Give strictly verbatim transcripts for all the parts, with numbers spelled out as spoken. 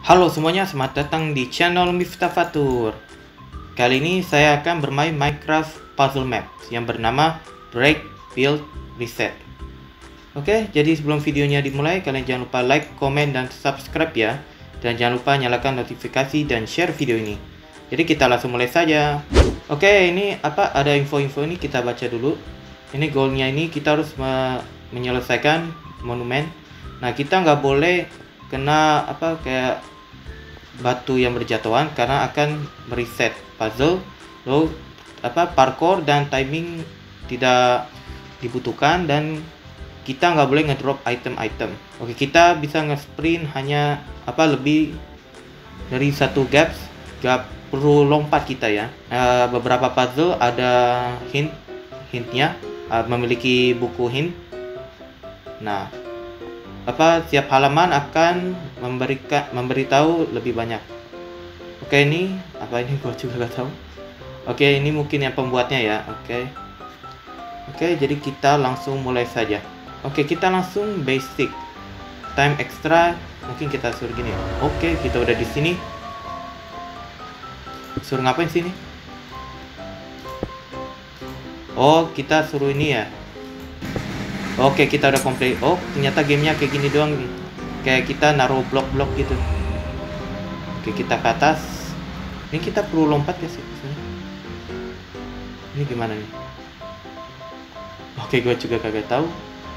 Halo semuanya, selamat datang di channel Miftah Fatur. Kali ini saya akan bermain Minecraft Puzzle Map yang bernama Break, Build, Reset. Oke, jadi sebelum videonya dimulai, kalian jangan lupa like, komen, dan subscribe ya. Dan jangan lupa nyalakan notifikasi dan share video ini. Jadi kita langsung mulai saja. Oke, ini apa? Ada info-info ini kita baca dulu. Ini goalnya ini kita harus me menyelesaikan monumen. Nah, kita nggak boleh kena apa kayak batu yang berjatuhan karena akan mereset puzzle. Lalu apa parkour dan timing tidak dibutuhkan dan kita nggak boleh ngedrop item-item. Oke, kita bisa nge-sprint hanya apa lebih dari satu gaps, gak perlu lompat kita ya. Uh, beberapa puzzle ada hint hintnya, uh, memiliki buku hint. Nah, apa tiap halaman akan memberikan memberitahu lebih banyak. Oke, ini apa ini gua juga gak tahu. Oke, ini mungkin yang pembuatnya ya. Oke. Oke, jadi kita langsung mulai saja. Oke, kita langsung basic. Time extra mungkin kita suruh gini. Oke, kita udah di sini. Suruh ngapain sini? Oh, kita suruh ini ya. Oke, kita udah komplit. Oh, ternyata gamenya kayak gini doang nih. Kayak kita naruh blok-blok gitu. Oke, kita ke atas. Ini kita perlu lompat ya sih? Ini gimana nih? Oke, gue juga kagak tahu.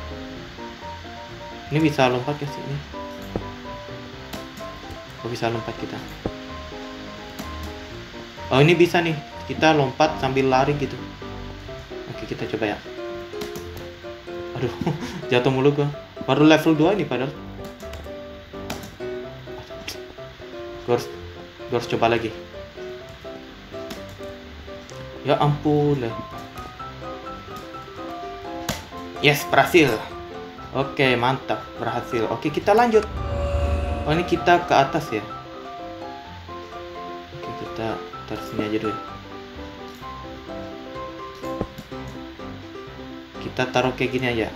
Ini bisa lompat ya sih ini? Oh, bisa lompat kita. Oh, ini bisa nih. Kita lompat sambil lari gitu. Oke, kita coba ya. Aduh, jatuh mulu gua. Baru level dua nih padahal. Gua harus, gua harus coba lagi. Ya ampun lah. Yes, berhasil. Oke, mantap, berhasil. Oke, kita lanjut. Oh, ini kita ke atas ya. Oke, kita taruh sini aja dulu. Kita taruh kayak gini aja.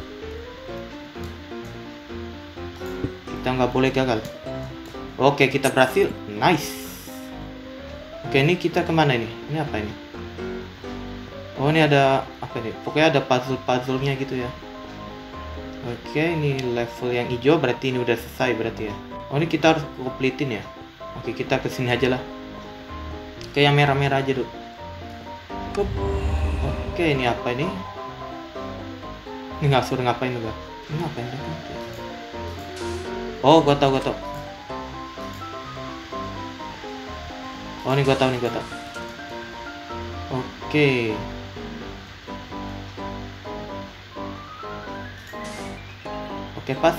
Kita nggak boleh gagal. Oke, kita berhasil. Nice. Oke, ini kita kemana ini? Ini apa ini? Oh, ini ada apa nih? Pokoknya ada puzzle-puzzlenya gitu ya. Oke, ini level yang hijau berarti ini udah selesai berarti ya. Oh, ini kita harus completein ya. Oke, kita kesini aja lah. Oke, yang merah-merah aja dulu. Oke, ini apa ini? Ini nggak suruh ngapain juga. Ini ngapain deh? Oh, gua tau, gua tau. Oh, ini gua tau, nih gua tau. Oke. Oke, pas.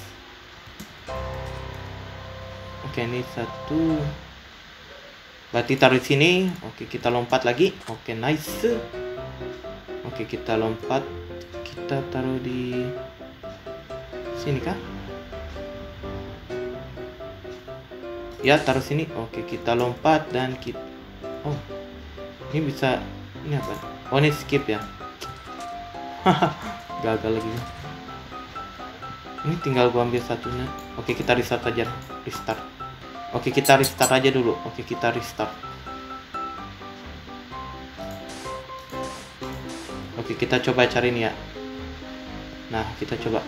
Oke, ini satu. Berarti taruh di sini. Oke, kita lompat lagi. Oke, nice. Oke, kita lompat. Kita taruh di sini kah? Ya, taruh sini. Oke, kita lompat dan kita. Oh, ini bisa. Ini apa? Oh, ini skip ya. Gagal lagi. Ini tinggal gua ambil satunya. Oke, kita restart aja. Restart. Oke, kita restart aja dulu. Oke, kita restart. Oke, kita coba cari ini ya. Nah, kita coba.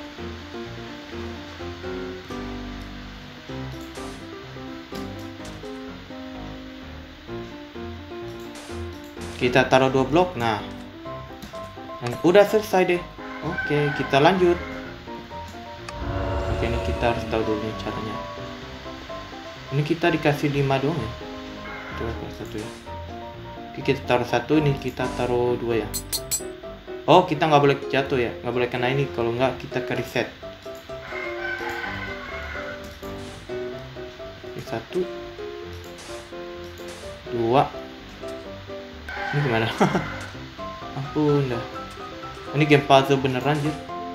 Kita taruh dua blok. Nah, dan udah selesai deh. Oke, kita lanjut. Oke, ini kita harus tahu dulu nih caranya. Ini kita dikasih lima doang ya. Coba satu ya. Oke, kita taruh satu. Ini kita taruh dua ya. Oh, kita nggak boleh jatuh ya, nggak boleh kena ini. Kalau nggak, kita ke reset. Oke, satu, dua. Ini gimana? Ampun dah. Ini game puzzle beneran aja.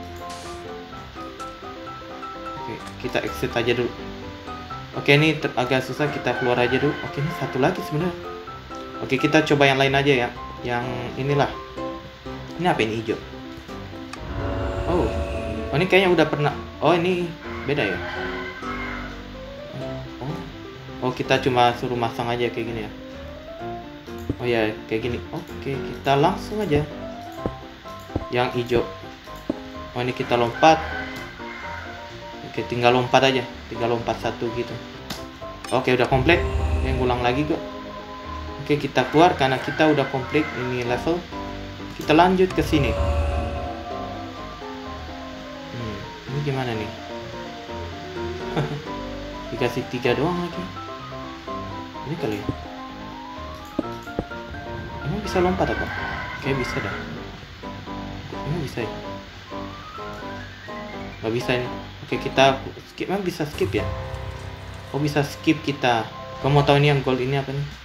Oke, kita exit aja dulu. Oke, ini agak susah, kita keluar aja dulu. Oke, ini satu lagi sebenarnya. Oke, kita coba yang lain aja ya. Yang inilah. Ini apa ini hijau? Oh, oh ini kayaknya udah pernah. Oh, ini beda ya. Oh, oh kita cuma suruh masang aja kayak gini ya. Oh ya, kayak gini. Oke, kita langsung aja. Yang hijau. Oh, ini kita lompat. Oke, tinggal lompat aja. Tinggal lompat satu gitu. Oke, udah komplit. Yang ulang lagi kok. Oke, kita keluar karena kita udah komplit ini level. Kita lanjut ke sini. Hmm, ini gimana nih? Dikasih tiga doang lagi. Ini kali ya. Emang bisa lompat apa? Kayak bisa dah. Emang bisa ya? Gak bisa ini. Oke, kita skip. Emang bisa skip ya? Oh, bisa skip kita. Kamu mau tahu ini yang gold ini apa nih?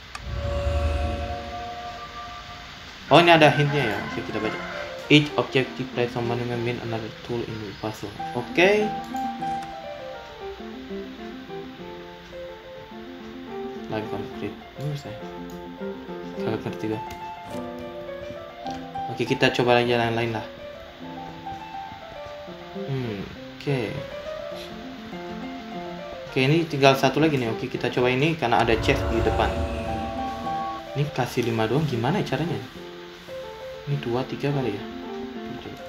Oh, ini ada hintnya ya. Oke, kita baca. Each objective play someone mean another tool in the puzzle. Oke. Live complete. Ini bisa. Kagak ngerti gue. Oke, kita coba lagi yang lain lah. Hmm, oke. Oke, ini tinggal satu lagi nih. Oke, kita coba ini karena ada chest di depan. Ini kasih lima doang, gimana ya caranya? Ini dua, tiga kali ya. Coba.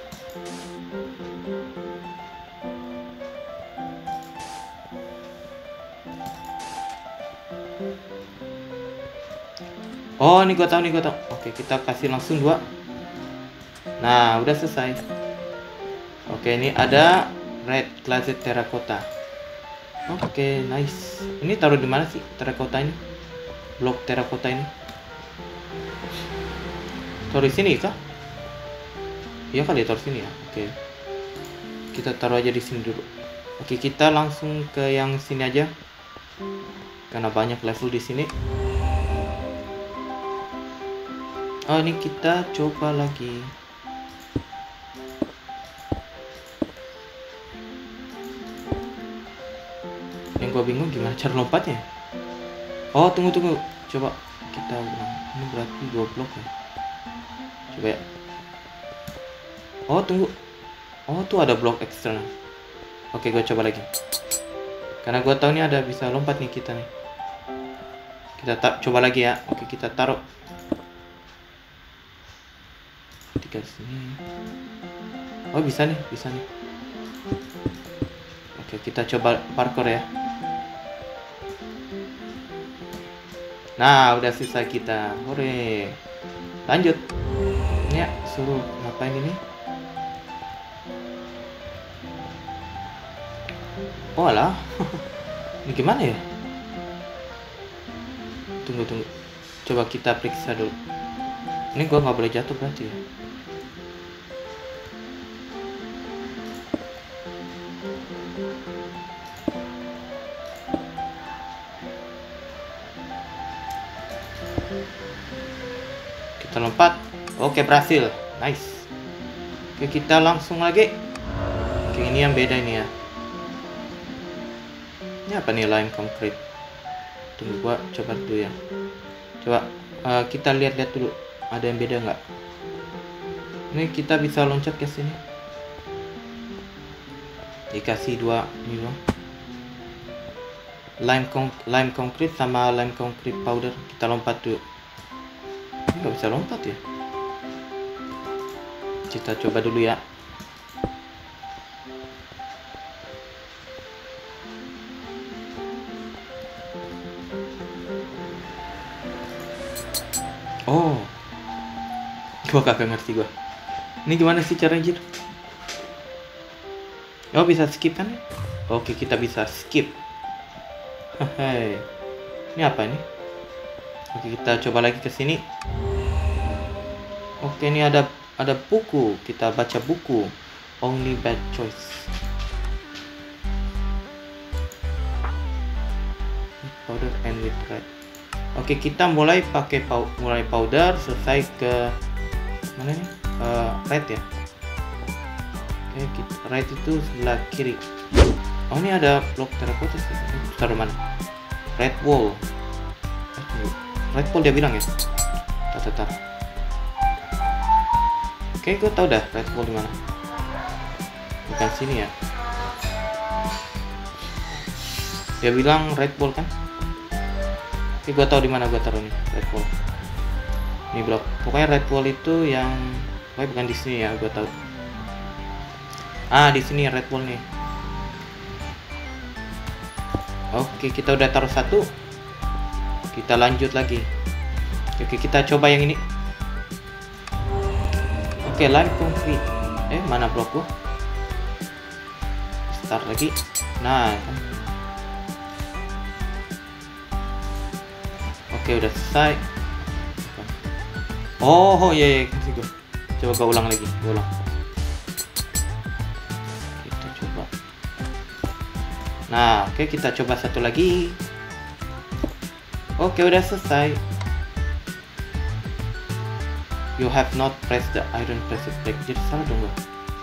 Oh, ini gua tahu nih, gua tahu. Oke, kita kasih langsung dua. Nah, udah selesai. Oke, ini ada red closet terracotta. Oke, nice. Ini taruh di mana sih terracotta ini? Blok terracotta ini? Taruh di sini kah? Iya kali ya, taruh sini ya. Oke. Kita taruh aja di sini dulu. Oke, kita langsung ke yang sini aja. Karena banyak level di sini. Oh, ini kita coba lagi. Yang gua bingung gimana cara lompatnya. Oh, tunggu tunggu. Coba kita ulang. Ini berarti dua blok ya. Coba ya. Oh, tunggu. Oh, tuh ada blok eksternal. Oke, gue coba lagi. Karena gue tahu nih ada bisa lompat nih kita nih. Kita tak coba lagi ya. Oke, kita taruh. Tiga sini. Oh, bisa nih, bisa nih. Oke, kita coba parkour ya. Nah, udah selesai kita. Hore. Lanjut. Ya, suruh ngapain ini? Oh alah. Ini gimana ya? Tunggu tunggu. Coba kita periksa dulu. Ini gua nggak boleh jatuh berarti ya? Kita lompat. Oke, berhasil. Nice. Oke, kita langsung lagi. Oke, ini yang beda ini ya. Ini apa nih, lime concrete? Tunggu, gua coba dulu ya. Coba uh, kita lihat-lihat dulu. Ada yang beda nggak? Ini kita bisa loncat ke sini. Dikasih dua ini loh. Lime con lime concrete sama lime concrete powder. Kita lompat dulu. Ini nggak bisa lompat ya? Kita coba dulu ya. Oh, gua kagak ngerti gua. Ini gimana sih caranya, Jir? Oh, bisa skip kan? Oke, kita bisa skip. Hai. Ini apa ini? Oke, kita coba lagi ke sini. Oke, ini ada ada buku. Kita baca buku. Only bad choice. Powder and with red. Oke, kita mulai pakai pow mulai powder, selesai ke mana nih? Uh, red ya. Oke, kita, red itu sebelah kiri. Oh, ini ada blok terracotta sih. Taruh mana? Red wall. Red wall dia bilang ya. Tar, tar. Oke, gue tau dah red wall di mana. Bukan sini ya. Dia bilang red ball kan. Oke, gua tahu di mana gua taruh nih red ball. Ini blok. Pokoknya red ball itu yang, pokoknya bukan di sini ya, gua tahu. Ah, di sini red ball nih. Oke, kita udah taruh satu. Kita lanjut lagi. Oke, kita coba yang ini. Oke, line complete. Eh, mana blokku? Start lagi. Nah, kan. Oke, udah selesai. Oh, iya, iya, kasih gua. Coba gua ulang lagi, gua ulang. Kita coba. Nah, oke, kita coba satu lagi. Oke, udah selesai. You have not pressed the iron press back. Jadi salah dong gua.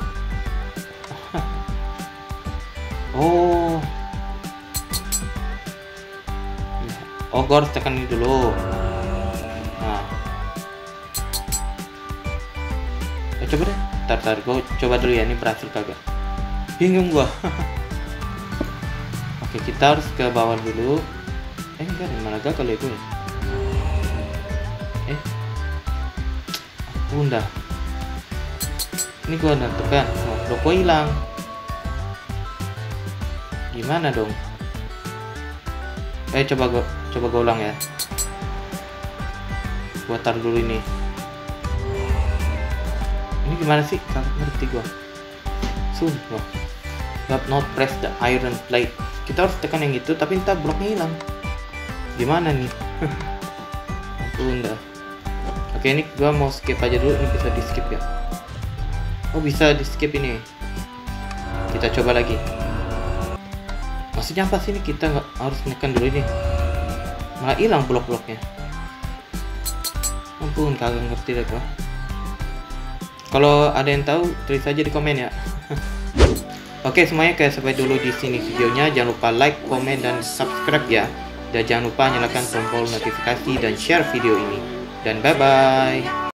Oh. Oh, gua harus tekan ini dulu. Nah. Eh, coba deh. Ntar, ntar. Gua coba dulu ya. Ini berhasil kagak. Bingung gua. Oke, kita harus ke bawah dulu. Eh, enggak, di mana gagal itu ya? Eh, bunda. Ini gua nentukan. Oh, blok gua hilang. Gimana dong? Eh, coba gua coba gua ulang ya. Gua taruh dulu ini. Ini gimana sih? Kagak ngerti gua. Sumpah. But not press the iron plate. Kita harus tekan yang itu, tapi entah bloknya hilang. Gimana nih? Ampun dah. Oke, ini gua mau skip aja dulu. Ini bisa di skip ya? Oh, bisa di skip ini. Kita coba lagi. Maksudnya apa sih ini? Kita nggak harus nekan dulu ini. Malah hilang blok-bloknya. Ampun, kagak ngerti deh gua. Kalau ada yang tahu, tulis aja di komen ya. Oke, semuanya kayak sampai dulu di sini videonya. Jangan lupa like, komen, dan subscribe ya. Dan jangan lupa nyalakan tombol notifikasi dan share video ini. Dan bye-bye.